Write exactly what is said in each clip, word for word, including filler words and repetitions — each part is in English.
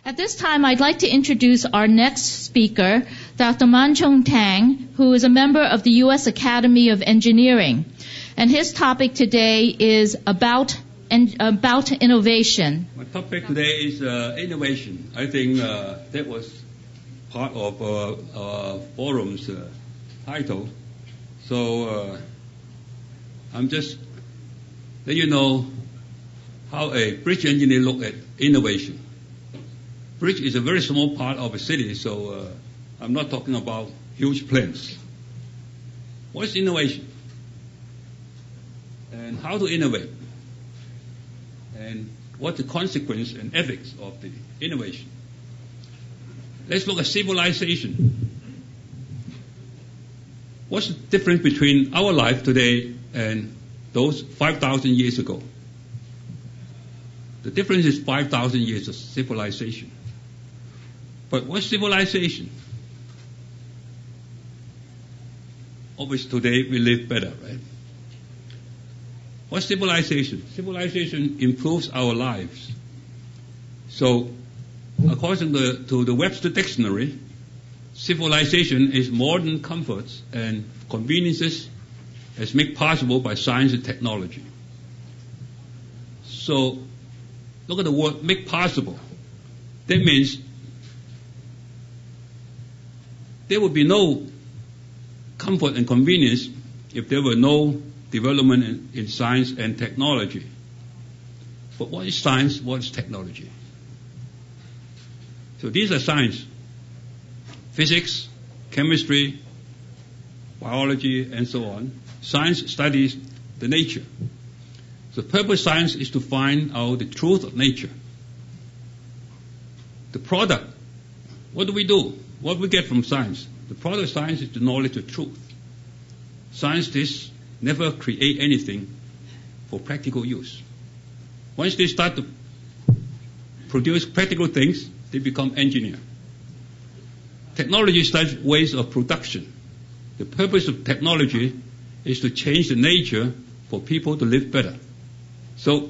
At this time, I'd like to introduce our next speaker, Doctor Man-Chung Tang, who is a member of the U S Academy of Engineering. And his topic today is about, en- about innovation. My topic today is uh, innovation. I think uh, that was part of uh, uh, forum's uh, title. So uh, I'm just let you know how a bridge engineer look at innovation. Bridge is a very small part of a city, so uh, I'm not talking about huge plans. What's innovation? And how to innovate? And what's the consequence and ethics of the innovation? Let's look at civilization. What's the difference between our life today and those five thousand years ago? The difference is five thousand years of civilization. But what's civilization? Obviously today we live better, right? What's civilization? Civilization improves our lives. So, according to the, to the Webster Dictionary, civilization is modern comforts and conveniences as made possible by science and technology. So, look at the word make possible. That means there would be no comfort and convenience if there were no development in, in science and technology. But what is science? What is technology? So these are science. Physics, chemistry, biology, and so on. Science studies the nature. The purpose of science is to find out the truth of nature. The product, what do we do? What do we get from science? The product of science is the knowledge of truth. Scientists never create anything for practical use. Once they start to produce practical things, they become engineers. Technology studies ways of production. The purpose of technology is to change the nature for people to live better. So,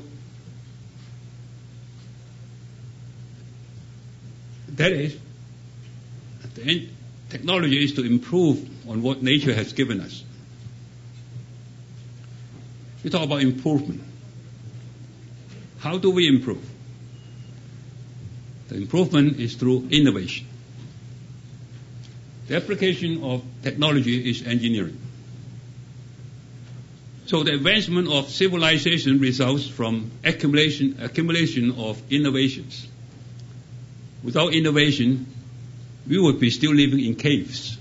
that is, at the end, technology is to improve on what nature has given us. We talk about improvement. How do we improve? The improvement is through innovation. The application of technology is engineering. So the advancement of civilization results from accumulation, accumulation of innovations. Without innovation, we would be still living in caves.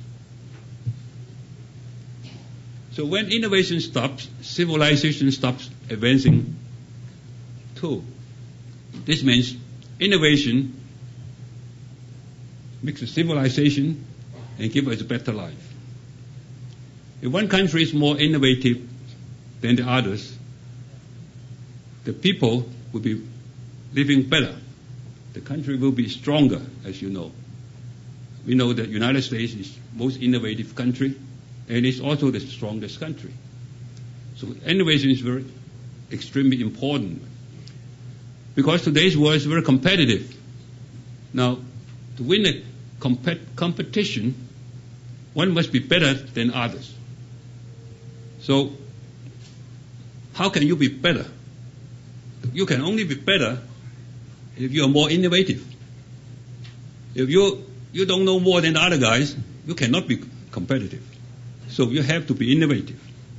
So when innovation stops, civilization stops advancing too. This means innovation makes a civilization and gives us a better life. If one country is more innovative than the others, the people will be living better. The country will be stronger, as you know. We know that the United States is the most innovative country, and it's also the strongest country. So innovation is very, extremely important. Because today's world is very competitive. Now, to win a compet- competition, one must be better than others. So, how can you be better? You can only be better if you are more innovative. If you you don't know more than the other guys, you cannot be competitive. So you have to be innovative.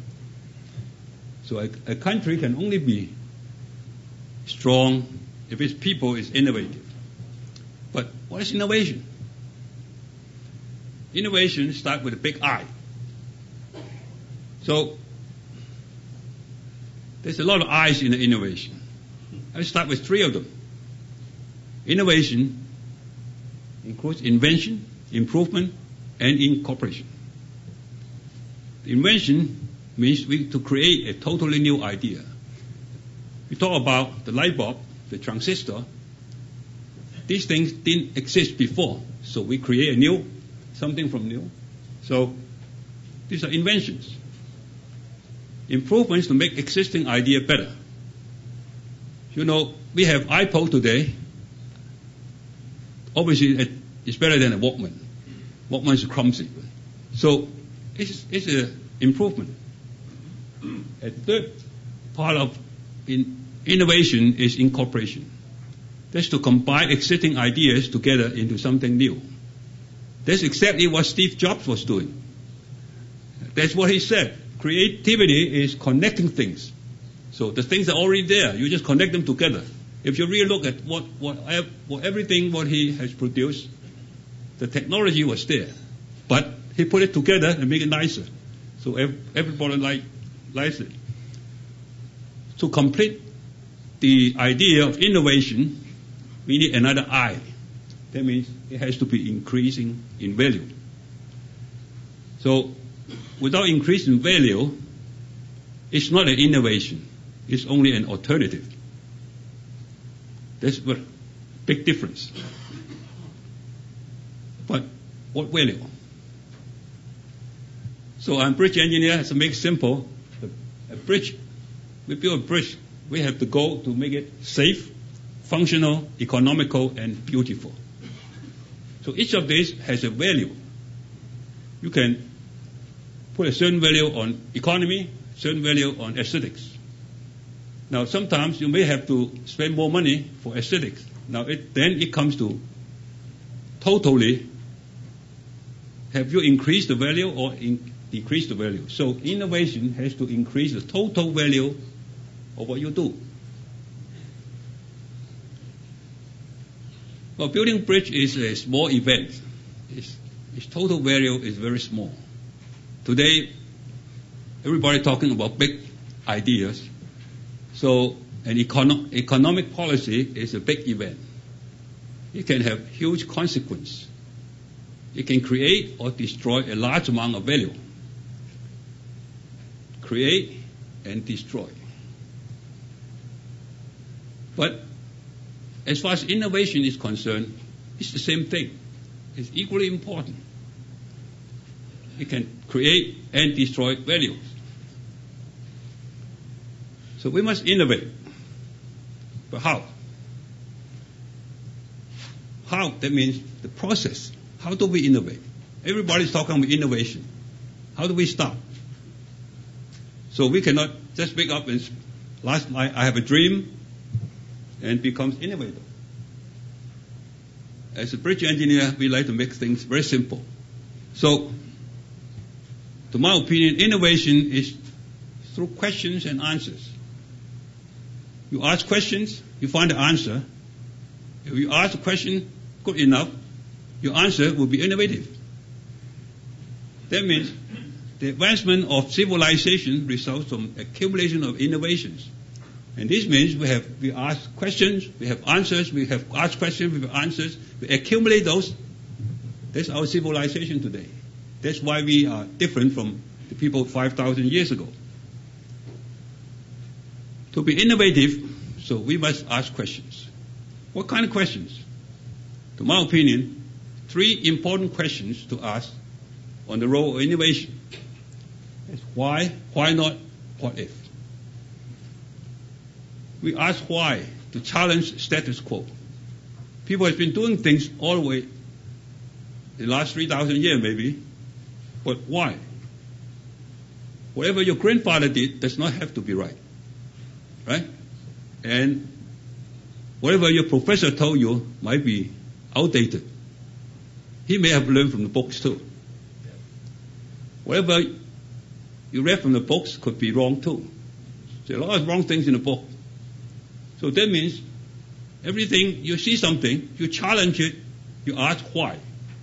So a, a country can only be strong if its people is innovative. But what is innovation? Innovation starts with a big I. So there's a lot of I's in the innovation. I'll start with three of them. Innovation includes invention, improvement, and incorporation. The invention means we to create a totally new idea. We talk about the light bulb, the transistor. These things didn't exist before, so we create a new, something from new. So these are inventions. Improvements to make existing idea better. You know, we have iPod today. obviously it's better than a Walkman. Walkman is clumsy. So it's, it's an improvement. A third part of in innovation is incorporation. That's to combine existing ideas together into something new. That's exactly what Steve Jobs was doing. That's what he said. Creativity is connecting things. So the things are already there. You just connect them together. If you really look at what, what, what everything what he has produced, the technology was there. But he put it together and make it nicer. So everybody like, likes it. To complete the idea of innovation, we need another I. That means it has to be increasing in value. So without increasing value, it's not an innovation. It's only an alternative. That's a big difference. But what value? So I'm a bridge engineer, to make it simple. A bridge, we build a bridge, we have the goal to make it safe, functional, economical, and beautiful. So each of these has a value. You can put a certain value on economy, certain value on aesthetics. Now sometimes you may have to spend more money for aesthetics. Now it, then it comes to totally, have you increased the value or in, decreased the value? So innovation has to increase the total value of what you do. Well, building bridge is a small event. Its, its total value is very small. Today, everybody talking about big ideas. So an econo- economic policy is a big event. It can have huge consequence. It can create or destroy a large amount of value. Create and destroy. But as far as innovation is concerned, it's the same thing. It's equally important. It can create and destroy values. So we must innovate. But how? How? That means the process. How do we innovate? Everybody's talking about innovation. How do we start? So we cannot just wake up and last night I have a dream and becomes innovator. As a bridge engineer, we like to make things very simple. So, to my opinion, innovation is through questions and answers. You ask questions, you find the answer. If you ask a question good enough, your answer will be innovative. That means the advancement of civilization results from accumulation of innovations. And this means we have we ask questions, we have answers, we have asked questions, we have answers, we accumulate those. That's our civilization today. That's why we are different from the people five thousand years ago. To be innovative, so we must ask questions. What kind of questions? To my opinion, three important questions to ask on the role of innovation. That's why, why not, what if? We ask why to challenge status quo. People have been doing things all the way the last three thousand years maybe, but why? Whatever your grandfather did does not have to be right. Right? And whatever your professor told you might be outdated. He may have learned from the books too. Whatever you read from the books could be wrong too. There are a lot of wrong things in the book. So that means everything, you see something, you challenge it, you ask why.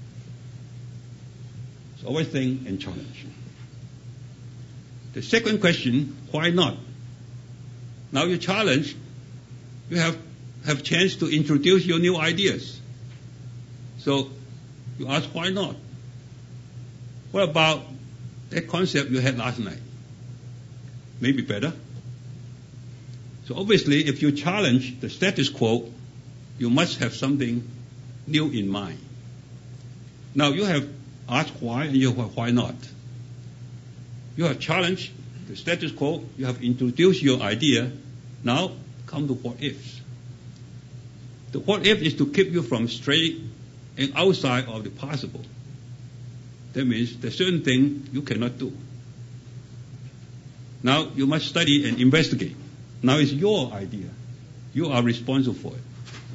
It's always think and challenge. The second question, why not? Now you challenge, you have have chance to introduce your new ideas. So you ask why not? What about that concept you had last night? Maybe better. So obviously, if you challenge the status quo, you must have something new in mind. Now you have asked why and you have why not. You have challenged the status quo, you have introduced your idea, now come to what ifs. The what if is to keep you from stray and outside of the possible. That means there's certain thing you cannot do. Now you must study and investigate. Now it's your idea. You are responsible for it.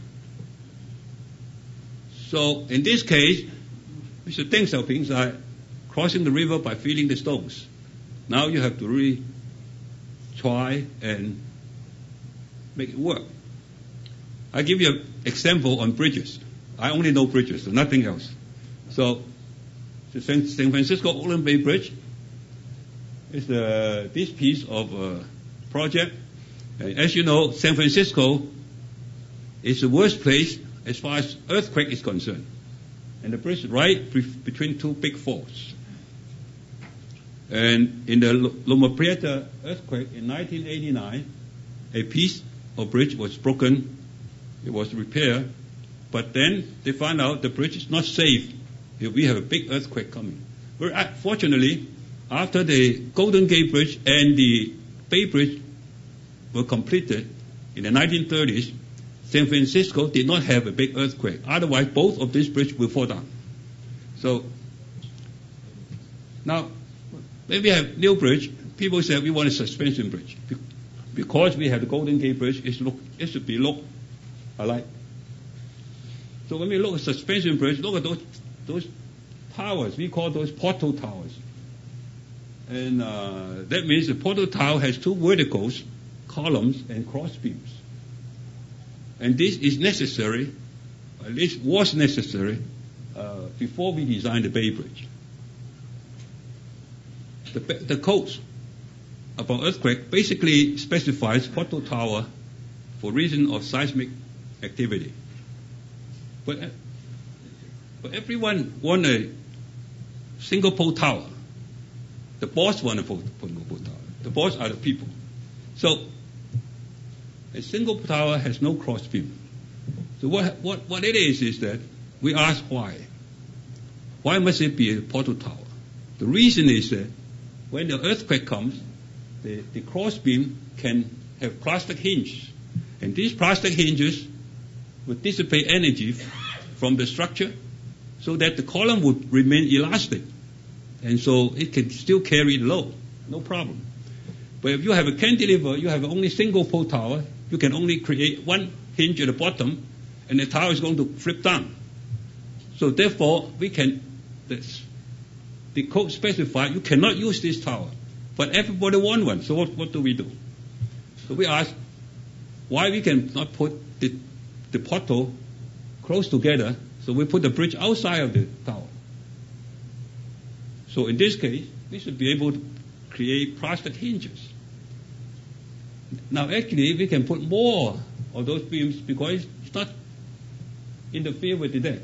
So in this case, Mister Deng Xiaoping said, crossing the river by feeling the stones. Now you have to really try and make it work. I give you an example on bridges. I only know bridges, so nothing else. So the San Francisco Oakland Bay Bridge is uh, this piece of uh, project. And as you know, San Francisco is the worst place as far as earthquake is concerned. And the bridge is right be- between two big faults. And in the Loma Prieta earthquake in nineteen eighty-nine, a piece of bridge was broken. It was repaired. But then they found out the bridge is not safe if we have a big earthquake coming. Very fortunately, after the Golden Gate Bridge and the Bay Bridge were completed in the nineteen thirties, San Francisco did not have a big earthquake. Otherwise, both of these bridges will fall down. So now, when we have new bridge, people say we want a suspension bridge. Because we have the Golden Gate Bridge, it, look, it should be look alike. So when we look at suspension bridge, look at those those towers. We call those portal towers. And uh, that means the portal tower has two verticals, columns and cross beams. And this is necessary, at least was necessary, uh, before we designed the Bay Bridge. The, the codes about earthquake basically specifies portal tower for reason of seismic activity. But, but everyone want a single pole tower. The boss want a single pole tower. The boss are the people. So a single tower has no cross beam. So what, what, what it is is that we ask why. Why must it be a portal tower? The reason is that when the earthquake comes, the, the cross beam can have plastic hinges. And these plastic hinges would dissipate energy from the structure so that the column would remain elastic. And so it can still carry the load, no problem. But if you have a cantilever, you have only single pole tower, you can only create one hinge at the bottom, and the tower is going to flip down. So therefore, we can, this, the code specifies you cannot use this tower, but everybody wants one. So what, what do we do? So we ask why we can not put the, the portal close together, so we put the bridge outside of the tower. So in this case, we should be able to create plastic hinges. Now actually, we can put more of those beams because it's not interfere with the deck.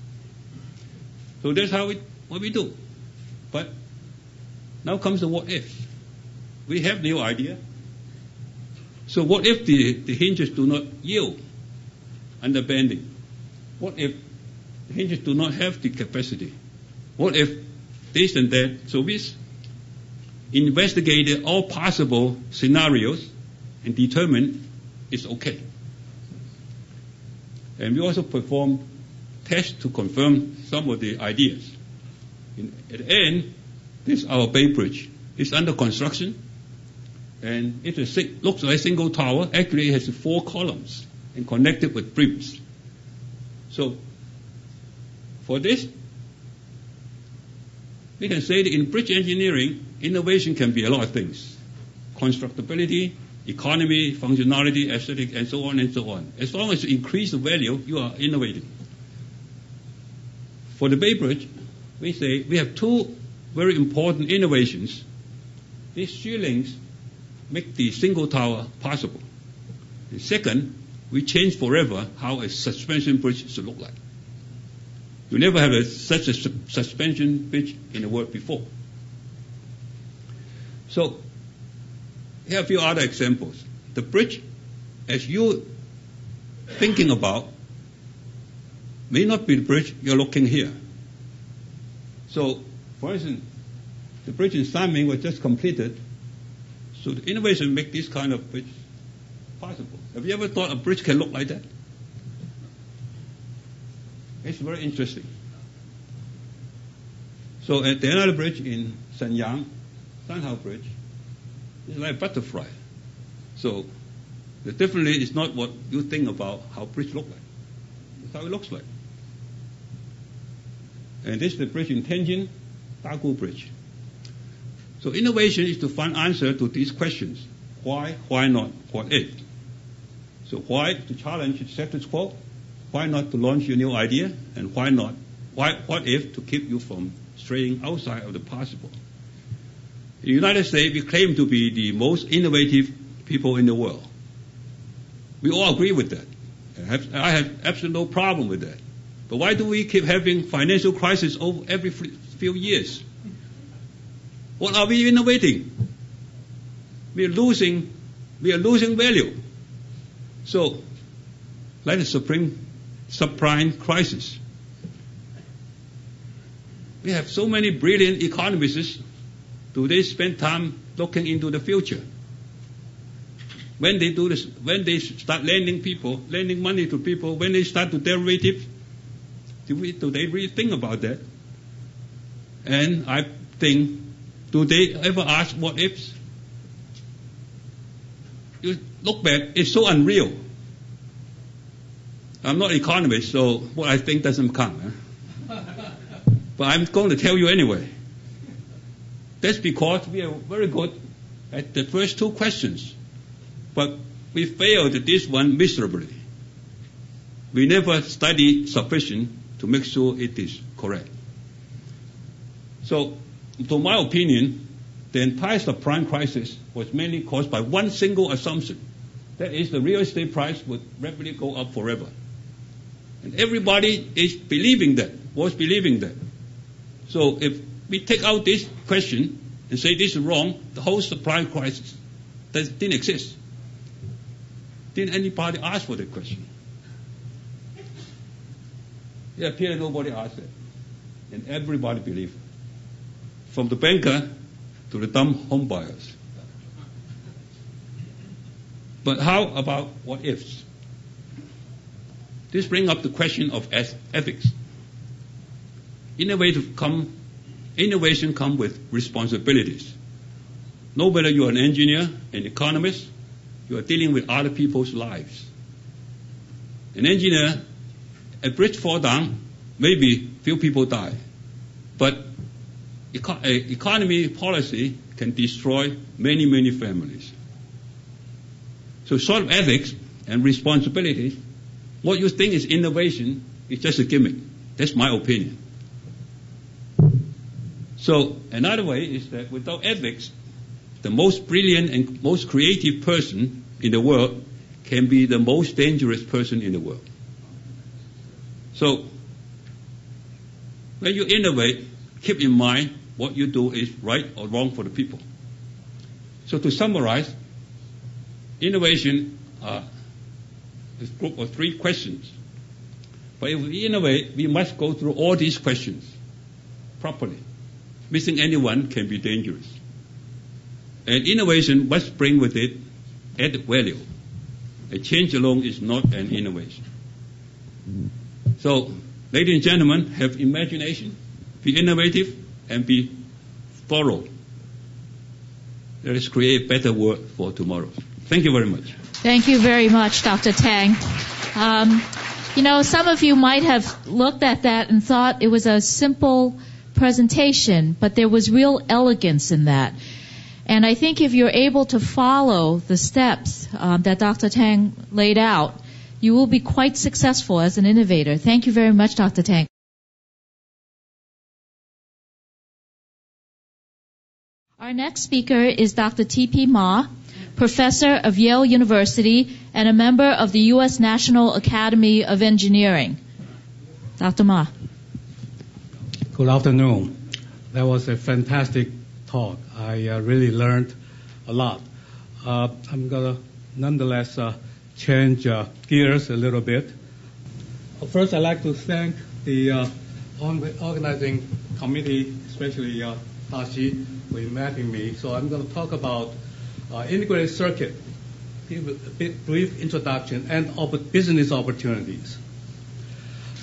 So that's how we, what we do. But now comes the what if. We have new idea. So what if the, the hinges do not yield under bending? What if the hinges do not have the capacity? What if this and that? So we investigated all possible scenarios and determined it's okay. And we also performed tests to confirm some of the ideas. In, at the end, this is our Bay Bridge. It's under construction, and it is, looks like a single tower. Actually, it has four columns and connected with beams. So, for this, we can say that in bridge engineering, innovation can be a lot of things. Constructability, economy, functionality, aesthetic, and so on and so on. As long as you increase the value, you are innovating. For the Bay Bridge, we say we have two very important innovations. These ceilings make the single tower possible. The second, we change forever how a suspension bridge should look like. You never have a, such a su- suspension bridge in the world before. So, here are a few other examples. The bridge, as you're thinking about, may not be the bridge you're looking here. So, for instance, the bridge in Sanming was just completed. So the innovation make this kind of bridge possible. Have you ever thought a bridge can look like that? It's very interesting. So at the another bridge in Shenyang, Shanghai Bridge, it's like a butterfly. So the difference is not what you think about how bridge look like. It's how it looks like. And this is the bridge in Tianjin, Dagu Bridge. So innovation is to find answer to these questions. Why, why not, what if? So why to challenge the status quo? Why not to launch a new idea? And why not, why, what if to keep you from straying outside of the possible? In the United States, we claim to be the most innovative people in the world. We all agree with that. I have, I have absolutely no problem with that. But why do we keep having financial crisis over every few years? What are we innovating? We are losing, we are losing value. So, like the supreme subprime crisis, we have so many brilliant economists. Do they spend time looking into the future? When they do this, when they start lending people, lending money to people, when they start to derivative, do, we, do they really think about that? And I think, do they ever ask what ifs? You look back, it's so unreal. I'm not an economist, so what I think doesn't count. Huh? But I'm going to tell you anyway. That's because we are very good at the first two questions. But we failed at this one miserably. We never study sufficient to make sure it is correct. So, to my opinion, the entire subprime crisis was mainly caused by one single assumption. That is, the real estate price would rapidly go up forever. And everybody is believing that, was believing that. So if we take out this question and say this is wrong, the whole subprime crisis didn't exist. Didn't anybody ask for that question? It appeared nobody asked it. And everybody believed it. From the banker to the dumb home buyers. But how about what ifs? This brings up the question of ethics. Innovative come, innovation comes with responsibilities. No matter you're an engineer, an economist, you are dealing with other people's lives. An engineer, a bridge fall down, maybe few people die. But eco- economy policy can destroy many, many families. So sort of ethics and responsibility, what you think is innovation is just a gimmick. That's my opinion. So another way is that without ethics, the most brilliant and most creative person in the world can be the most dangerous person in the world. So when you innovate, keep in mind what you do is right or wrong for the people. So to summarize, innovation uh, is a group of three questions. But if we innovate, we must go through all these questions properly. Missing any one can be dangerous. And innovation must bring with it added value. A change alone is not an innovation. So, ladies and gentlemen, have imagination, be innovative, and be thorough. Let us create a better world for tomorrow. Thank you very much. Thank you very much, Doctor Tang. Um, you know, some of you might have looked at that and thought it was a simple presentation, but there was real elegance in that. And I think if you're able to follow the steps um, that Doctor Tang laid out, you will be quite successful as an innovator. Thank you very much, Doctor Tang. Our next speaker is Doctor T P Ma, professor of Yale University and a member of the U S National Academy of Engineering. Doctor Ma. Good afternoon. That was a fantastic talk. I uh, really learned a lot. Uh, I'm going to nonetheless uh, change uh, gears a little bit. First, I'd like to thank the uh, organizing committee, especially uh, Tashi, for inviting me. So I'm going to talk about uh, integrated circuit, give a bit brief introduction, and op- business opportunities.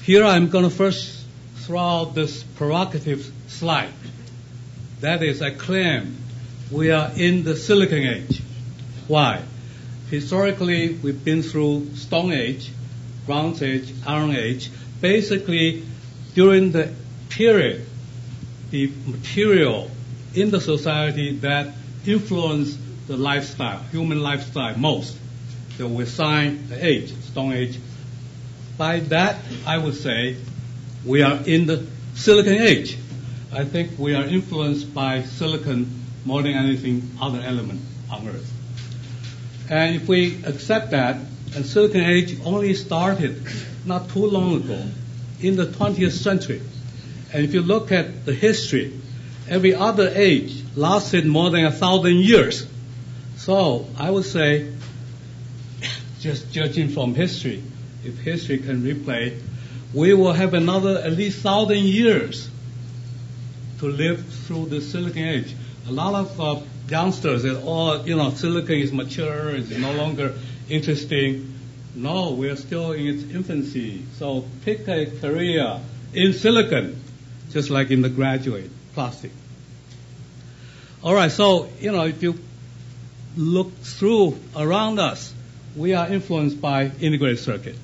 Here I'm going to first throw out this provocative slide. That is, I claim we are in the Silicon Age. Why? Historically, we've been through Stone Age, Bronze Age, Iron Age. Basically, during the period, the material in the society that influenced the lifestyle, human lifestyle most, that we assign the age, Stone Age. By that, I would say we are in the Silicon Age. I think we are influenced by silicon more than anything other element on Earth. And if we accept that, and Silicon Age only started not too long ago, in the twentieth century. And if you look at the history, every other age lasted more than a thousand years. So I would say, just judging from history, if history can replay, we will have another at least thousand years to live through the Silicon Age. A lot of uh, youngsters say, oh, you know, silicon is mature, it's no longer interesting. No, we're still in its infancy. So pick a career in silicon, just like in the graduate plastic. All right, so, you know, if you look through around us, we are influenced by integrated circuit.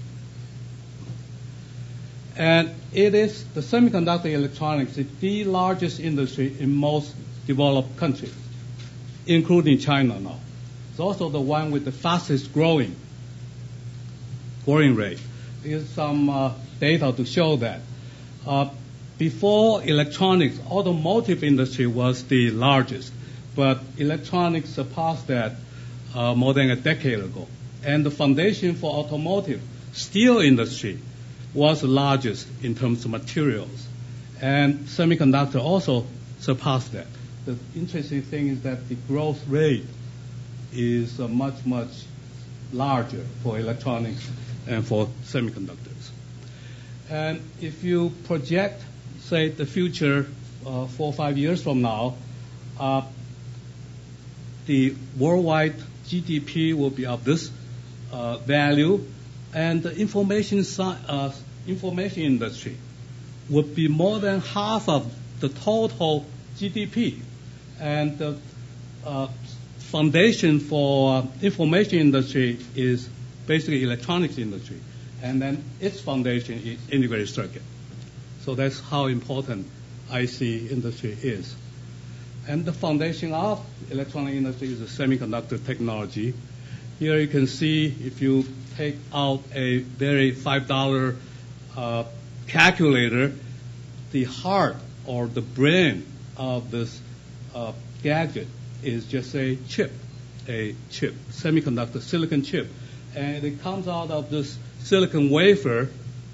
And it is the semiconductor electronics is the largest industry in most developed countries, including China now. It's also the one with the fastest growing growing rate. There's some uh, data to show that. Uh, before electronics, automotive industry was the largest, but electronics surpassed that uh, more than a decade ago. And the foundation for automotive, steel industry, was the largest in terms of materials. And semiconductor also surpassed that. The interesting thing is that the growth rate is uh, much, much larger for electronics and for semiconductors. And if you project, say, the future uh, four or five years from now, uh, the worldwide G D P will be of this uh, value, and the information, uh, information industry would be more than half of the total G D P. And the uh, foundation for information industry is basically electronics industry. And then its foundation is integrated circuit. So that's how important I C industry is. And the foundation of electronic industry is the semiconductor technology. Here you can see if you take out a very five dollar uh, calculator, the heart or the brain of this uh, gadget is just a chip, a chip, semiconductor silicon chip. And it comes out of this silicon wafer,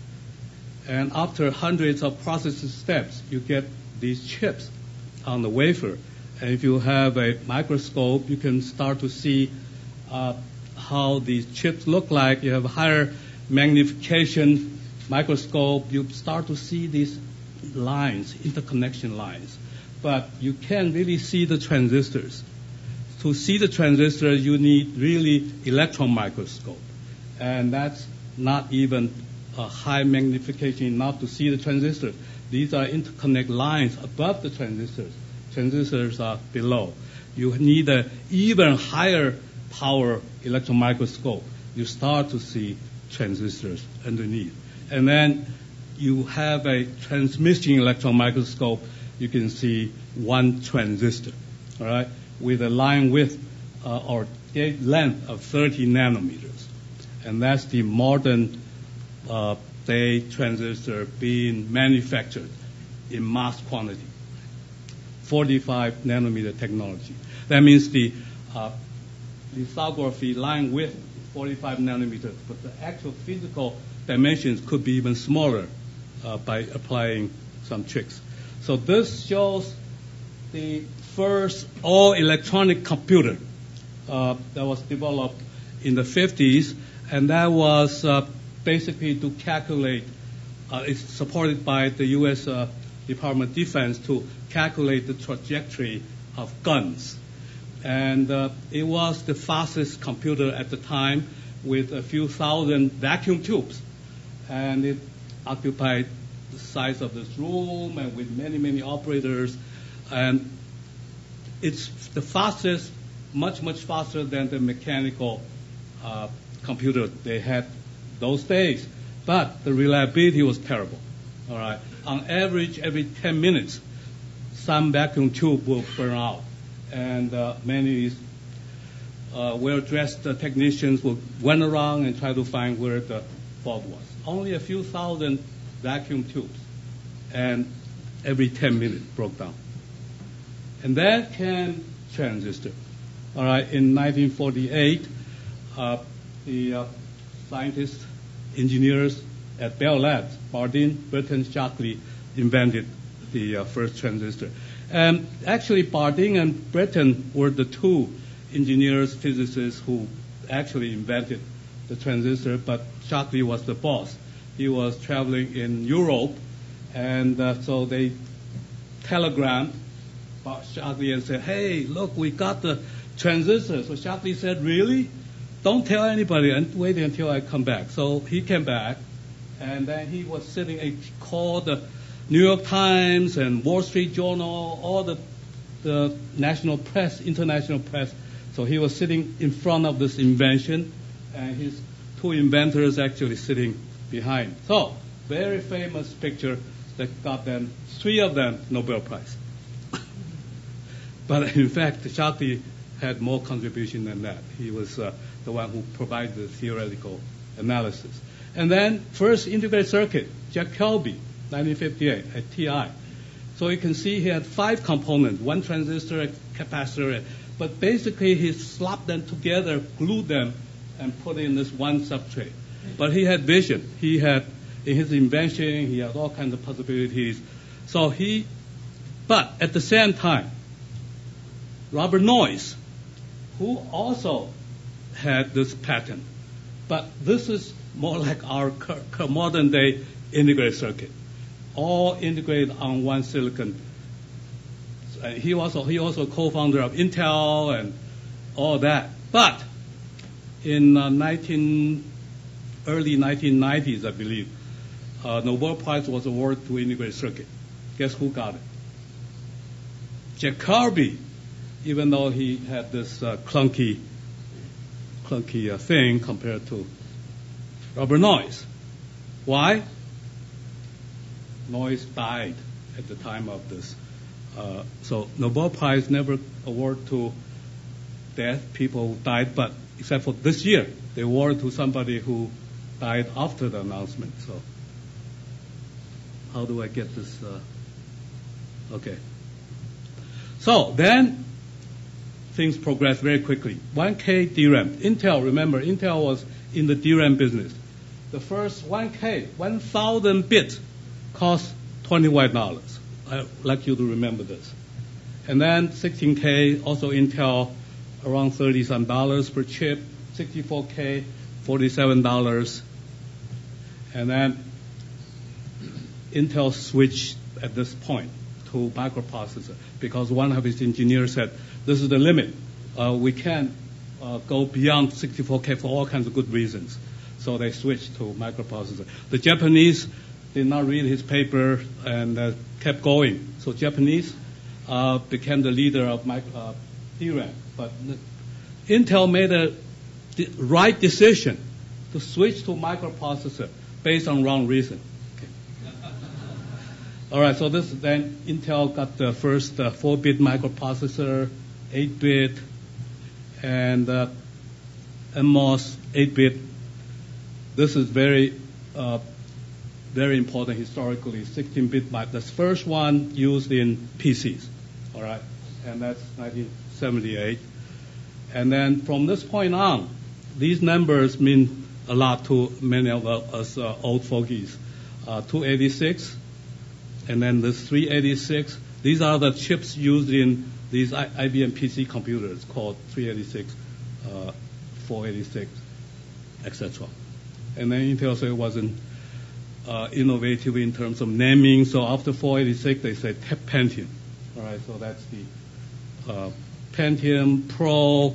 and after hundreds of processing steps, you get these chips on the wafer. And if you have a microscope, you can start to see uh, how these chips look like. You have a higher magnification microscope, you start to see these lines, interconnection lines. But you can't really see the transistors. To see the transistors, you need really electron microscope. And that's not even a high magnification enough to see the transistors. These are interconnect lines above the transistors. Transistors are below. You need an even higher power electron microscope. You start to see transistors underneath. And then you have a transmission electron microscope. You can see one transistor, all right, with a line width uh, or gate length of thirty nanometers. And that's the modern uh, day transistor being manufactured in mass quantity. forty-five nanometer technology. That means the uh, lithography line width is forty-five nanometers, but the actual physical dimensions could be even smaller uh, by applying some tricks. So this shows the first all-electronic computer uh, that was developed in the fifties, and that was uh, basically to calculate, uh, it's supported by the U S Uh, Department of Defense to calculate the trajectory of guns. And uh, it was the fastest computer at the time with a few thousand vacuum tubes. And it occupied the size of this room and with many, many operators. And it's the fastest, much, much faster than the mechanical uh, computer they had those days. But the reliability was terrible. All right. On average, every ten minutes, some vacuum tube will burn out. And uh, many uh, well-dressed uh, technicians will run around and try to find where the fault was. Only a few thousand vacuum tubes, and every ten minutes broke down. And then came transistor. All right, in nineteen forty-eight, uh, the uh, scientists, engineers at Bell Labs, Bardeen, Britton, Shockley, invented the uh, first transistor. And actually, Bardeen and Britton were the two engineers, physicists who actually invented the transistor, but Shockley was the boss. He was traveling in Europe, and uh, so they telegrammed Shockley and said, hey, look, we got the transistor. So Shockley said, really? Don't tell anybody and wait until I come back. So he came back, and then he was sitting, he called the New York Times and Wall Street Journal, all the, the national press, international press. So he was sitting in front of this invention, and his two inventors actually sitting behind. So, very famous picture that got them, three of them, Nobel Prize. But in fact, Shockley had more contribution than that. He was uh, the one who provided the theoretical analysis. And then, first integrated circuit, Jack Kelby, nineteen fifty-eight, at T I. So you can see he had five components, one transistor, a capacitor, but basically he slapped them together, glued them, and put in this one substrate. But he had vision. He had, in his invention, he had all kinds of possibilities. So he, but at the same time, Robert Noyce, who also had this patent, but this is more like our modern day integrated circuit, all integrated on one silicon. Uh, he also he also co-founder of Intel and all that. But in uh, nineteen early nineteen nineties, I believe, uh, Nobel Prize was awarded to integrated circuit. Guess who got it? Jack Kirby, even though he had this uh, clunky, clunky uh, thing compared to Robert Noyce. Why? Noyce died at the time of this. Uh, so Nobel Prize never award to death, people who died, but except for this year, they award to somebody who died after the announcement. So how do I get this? Uh, okay. So then things progress very quickly. one K D RAM. Intel, remember, Intel was in the D RAM business. The first one K, one thousand bits, cost twenty-one dollars. I'd like you to remember this. And then sixteen K, also Intel, around thirty-some dollars per chip. sixty-four K, forty-seven dollars. And then Intel switched at this point to microprocessor because one of his engineers said, this is the limit. Uh, we can't uh, go beyond sixty-four K for all kinds of good reasons. So they switched to microprocessor. The Japanese did not read his paper and uh, kept going. So Japanese uh, became the leader of micro, uh, D RAM. But Intel made a d- right decision to switch to microprocessor based on wrong reason. Okay. All right, so this then Intel got the first uh, four-bit microprocessor, eight-bit, and uh, M O S eight-bit. This is very, uh, very important historically. sixteen-bit, the first one used in P Cs. All right, and that's nineteen seventy-eight. And then from this point on, these numbers mean a lot to many of us uh, old fogies. Uh, two eighty-six, and then this three eighty-six. These are the chips used in these I B M P C computers called three eighty-six, uh, four eighty-six, et cetera. And then Intel said it wasn't uh, innovative in terms of naming. So after four eighty-six, they said Pentium. All right, so that's the uh, Pentium Pro,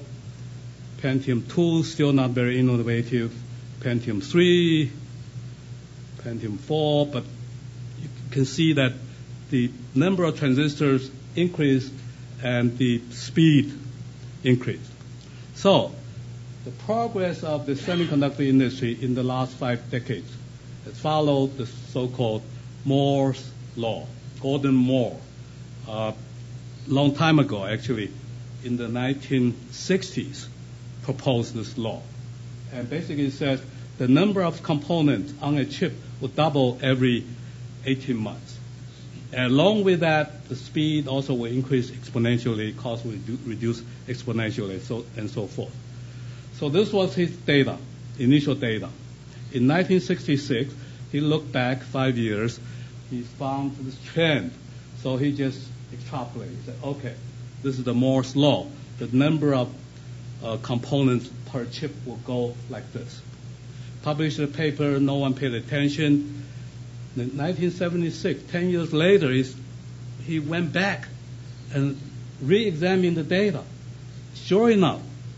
Pentium two, still not very innovative. Pentium three, Pentium four, but you can see that the number of transistors increased and the speed increased. So the progress of the semiconductor industry in the last five decades has followed the so-called Moore's law, Gordon Moore. Uh, long time ago, actually, in the nineteen sixties, proposed this law. And basically it says the number of components on a chip will double every eighteen months. And along with that, the speed also will increase exponentially, cost will redu- reduce exponentially, so, and so forth. So this was his data, initial data. In nineteen sixty-six, he looked back five years. He found this trend. So he just extrapolated. He said, okay, this is the Moore's law. The number of uh, components per chip will go like this. Published a paper, no one paid attention. In nineteen seventy-six, ten years later, he's, he went back and re-examined the data. Sure enough,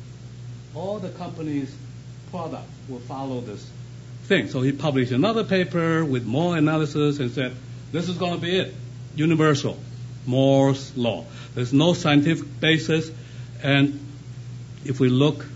all the companies' products will follow this thing. So he published another paper with more analysis and said, this is going to be it, universal, Moore's law. There's no scientific basis, and if we look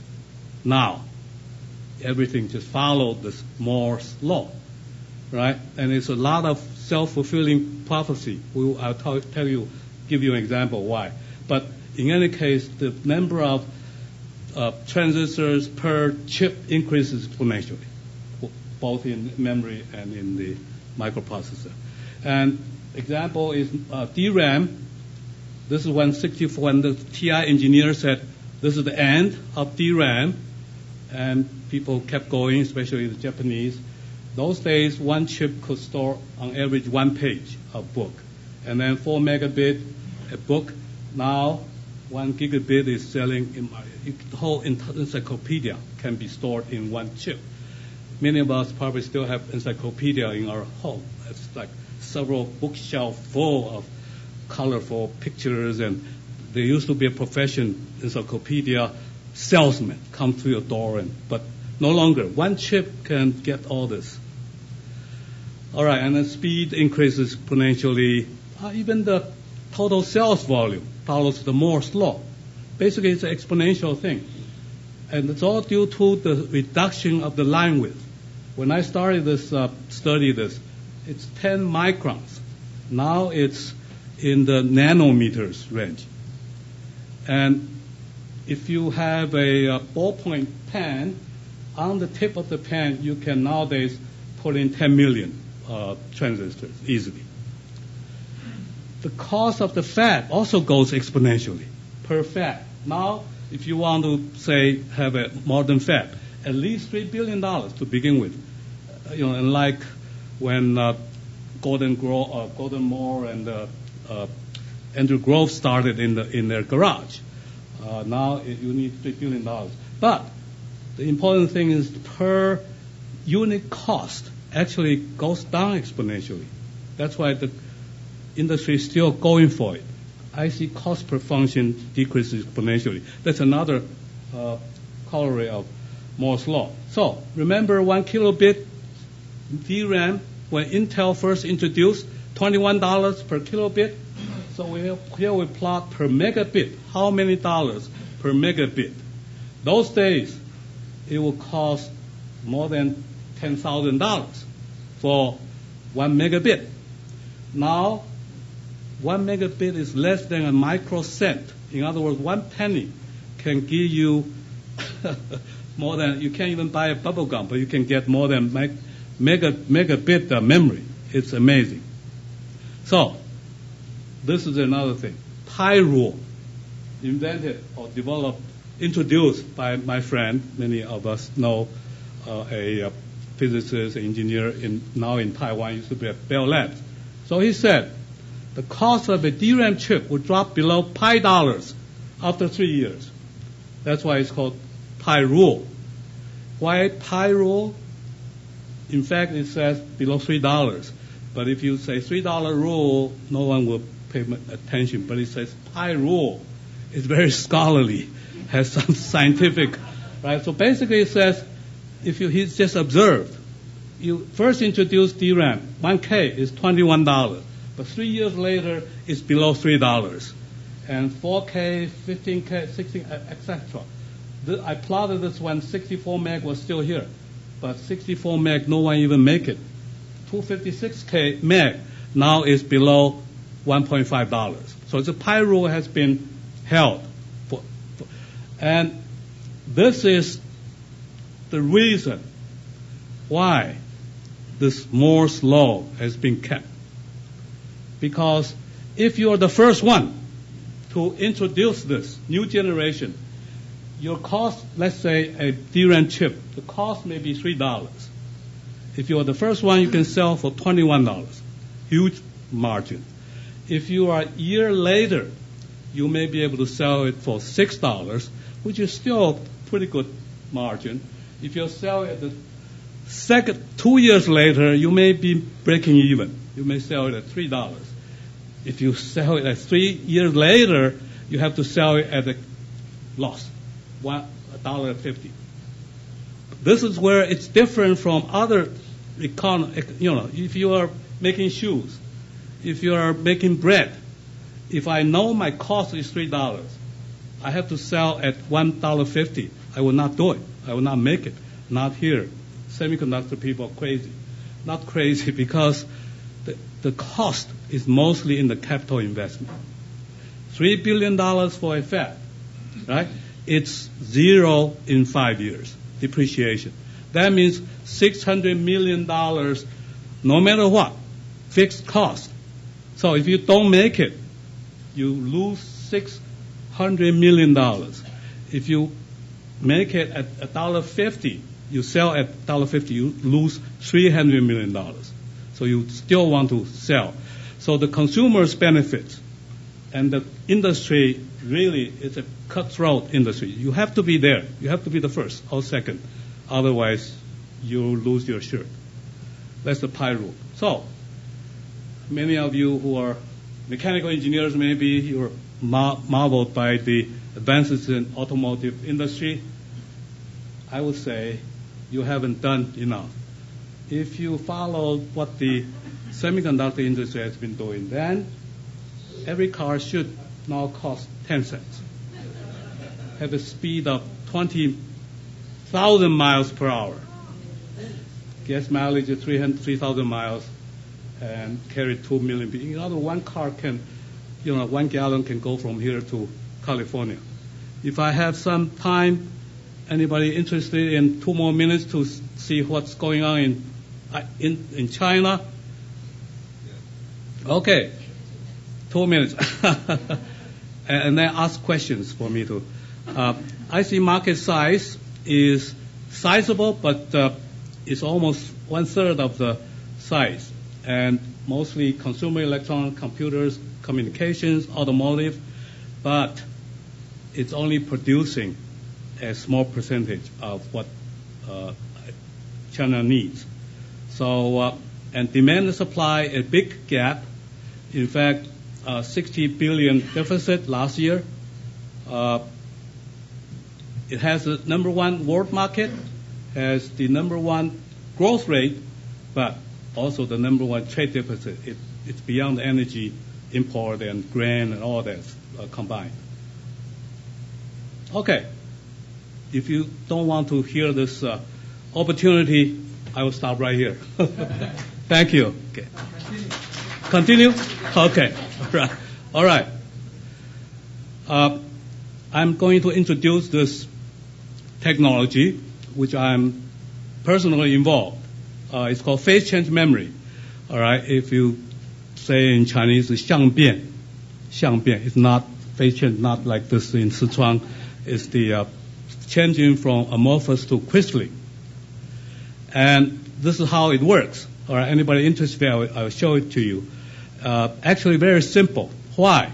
now, everything just followed this Moore's law, right? And it's a lot of self-fulfilling prophecy. We'll, I'll tell, tell you, give you an example why. But in any case, the number of uh, transistors per chip increases exponentially, both in memory and in the microprocessor. And example is uh, D RAM. This is when sixty-four, when the T I engineer said, this is the end of D RAM, and people kept going, especially the Japanese. Those days, one chip could store on average one page of book, and then four megabit a book. Now, one gigabit is selling, in, the whole encyclopedia can be stored in one chip. Many of us probably still have encyclopedia in our home. It's like several bookshelves full of colorful pictures, and there used to be a profession, encyclopedia salesman, come to your door, and but no longer. One chip can get all this. All right, and the speed increases exponentially. Uh, even the total sales volume follows the Moore's law. Basically, it's an exponential thing. And it's all due to the reduction of the line width. When I started this uh, study, this, it's ten microns. Now it's in the nanometers range. And if you have a uh, ballpoint pen, on the tip of the pen, you can nowadays put in ten million uh, transistors easily. The cost of the fab also goes exponentially per fab. Now, if you want to, say, have a modern fab, at least three billion dollars to begin with. Uh, you know, and like when uh, Gordon, Gro- uh, Gordon Moore and uh, uh, Andrew Grove started in, the, in their garage. Uh, now it, you need three billion dollars. But the important thing is per unit cost actually goes down exponentially. That's why the industry is still going for it. I C cost per function decreases exponentially. That's another uh, corollary of Moore's law. So remember one kilobit D RAM when Intel first introduced twenty-one dollars per kilobit. So we have, here we plot per megabit. How many dollars per megabit? Those days, it will cost more than ten thousand dollars for one megabit. Now, one megabit is less than a microcent. In other words, one penny can give you more than, you can't even buy a bubble gum, but you can get more than meg, mega, megabit uh, memory. It's amazing. So, this is another thing. Pi rule, invented or developed, introduced by my friend, many of us know, uh, a uh, physicist, engineer in, now in Taiwan, used to be at Bell Labs. So he said, the cost of a D RAM chip would drop below pi dollars after three years. That's why it's called pi rule. Why pi rule? In fact, it says below three dollars. But if you say three dollar rule, no one will pay attention. But it says pi rule. It's very scholarly, has some scientific, right? So basically it says, if you he's just observed, you first introduce D RAM, one K is twenty-one dollars, but three years later it's below three dollars. And four K, fifteen K, sixteen, et cetera. I plotted this when sixty-four meg was still here, but sixty-four meg, no one even make it. two fifty-six K meg now is below one point five dollars. So the Pi rule has been held. For, for, and this is the reason why this Moore's law has been kept. Because if you are the first one to introduce this new generation, your cost, let's say a D RAM chip, the cost may be three dollars. If you are the first one, you can sell for twenty-one dollars. Huge margin. If you are a year later, you may be able to sell it for six dollars, which is still pretty good margin. If you sell it the second, two years later, you may be breaking even. You may sell it at three dollars. If you sell it at three years later, you have to sell it at a loss, one dollar fifty. This is where it's different from other econ. You know, if you are making shoes, if you are making bread, if I know my cost is three dollars, I have to sell at one dollar fifty. I will not do it. I will not make it. Not here. Semiconductor people are crazy. Not crazy because the, the cost is mostly in the capital investment. Three billion dollars for a fab, right? It's zero in five years depreciation. That means six hundred million dollars, no matter what, fixed cost. So if you don't make it, you lose six hundred million dollars. If you make it at a dollar fifty, you sell at a dollar fifty, you lose three hundred million dollars. So you still want to sell. So the consumers benefit, and the industry really is a cutthroat industry. You have to be there. You have to be the first or second. Otherwise, you lose your shirt. That's the Pi rule. So many of you who are mechanical engineers, maybe you're mar- marveled by the advances in automotive industry. I would say you haven't done enough. If you follow what the semiconductor industry has been doing, then every car should now cost ten cents. Have a speed of twenty thousand miles per hour. Gas mileage is three thousand miles and carry two million people. In other words, one car can, you know, one gallon can go from here to California. If I have some time, anybody interested in two more minutes to see what's going on in in, in China? Okay, two minutes. And then ask questions for me to. Uh, I see market size is sizable, but uh, it's almost one third of the size, and mostly consumer electronic computers, communications, automotive, but it's only producing a small percentage of what uh, China needs. So, uh, and demand and supply, a big gap. In fact, uh, sixty billion deficit last year. Uh, it has the number one world market, has the number one growth rate, but also the number one trade deficit. It, it's beyond energy import and grain and all that uh, combined. Okay. If you don't want to hear this uh, opportunity, I will stop right here. Thank you. Okay. Continue? Okay. All right. All right. Uh, I'm going to introduce this technology, which I'm personally involved. Uh, it's called phase change memory. All right. If you say in Chinese, 相变,相变. It's not phase change, not like this in Sichuan. It's the uh, changing from amorphous to crystalline. And this is how it works. All right. Anybody interested? I will, I will show it to you. Uh, actually, very simple. Why?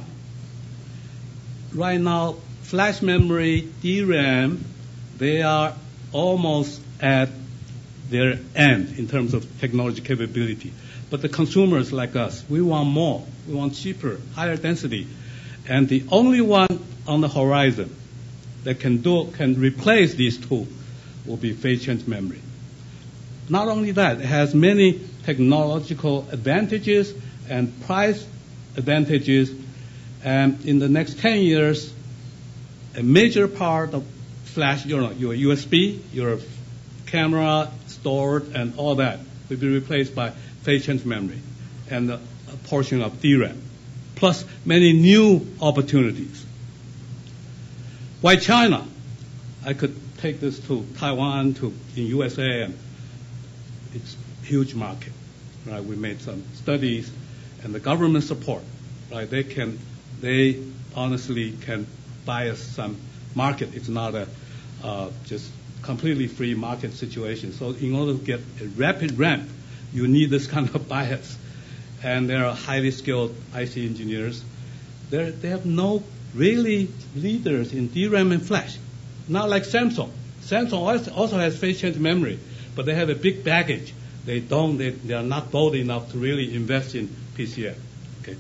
Right now, flash memory, D RAM, they are almost at their end in terms of technology capability. But the consumers like us, we want more. We want cheaper, higher density. And the only one on the horizon that can do can replace these two will be phase change memory. not only that, it has many technological advantages and price advantages. And in the next ten years, a major part of flash, you know, your U S B, your camera stored, and all that will be replaced by phase change memory and a portion of D RAM, plus many new opportunities. Why China? I could take this to Taiwan, to in U S A, and it's a huge market. Right? We made some studies, and the government support. Right? They can, they honestly can buy us some market. It's not a uh, just completely free market situation. So in order to get a rapid ramp, you need this kind of bias. And there are highly skilled I C engineers. They're, they have no really leaders in D RAM and flash. Not like Samsung. Samsung also has phase change memory, but they have a big baggage. They don't. They, they are not bold enough to really invest in P C M. Okay.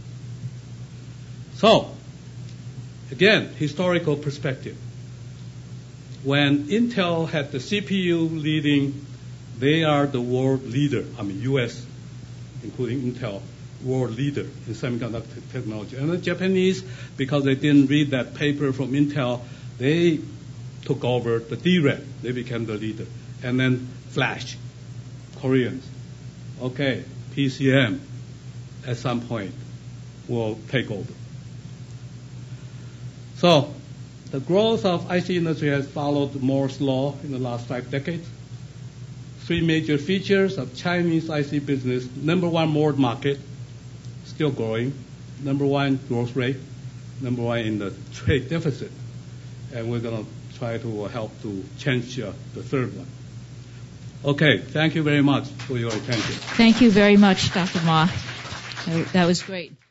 So, again, historical perspective. When Intel had the C P U leading, they are the world leader. I mean, U S, including Intel, world leader in semiconductor technology. And the Japanese, because they didn't read that paper from Intel, they took over the D RAM. They became the leader. And then flash, Koreans. Okay, P C M at some point will take over. So the growth of I C industry has followed Moore's law in the last five decades. Three major features of Chinese I C business. Number one, moored market, still growing. Number one, growth rate. Number one, in the trade deficit. And we're going to try to help to change uh, the third one. Okay, thank you very much for your attention. Thank you very much, Doctor Ma. That was great.